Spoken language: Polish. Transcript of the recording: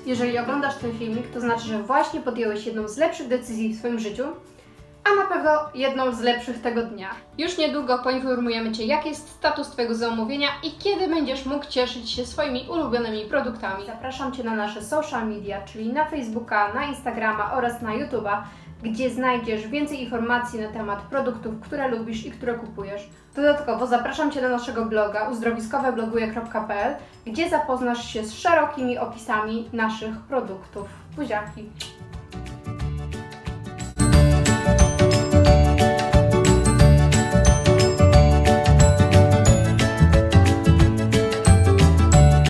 Jeżeli oglądasz ten filmik, to znaczy, że właśnie podjąłeś jedną z lepszych decyzji w swoim życiu, a na pewno jedną z lepszych tego dnia. Już niedługo poinformujemy Cię, jaki jest status Twojego zamówienia i kiedy będziesz mógł cieszyć się swoimi ulubionymi produktami. Zapraszam Cię na nasze social media, czyli na Facebooka, na Instagrama oraz na YouTube'a, gdzie znajdziesz więcej informacji na temat produktów, które lubisz i które kupujesz. Dodatkowo zapraszam Cię na naszego bloga uzdrowiskowebloguje.pl, gdzie zapoznasz się z szerokimi opisami naszych produktów. Buziaki!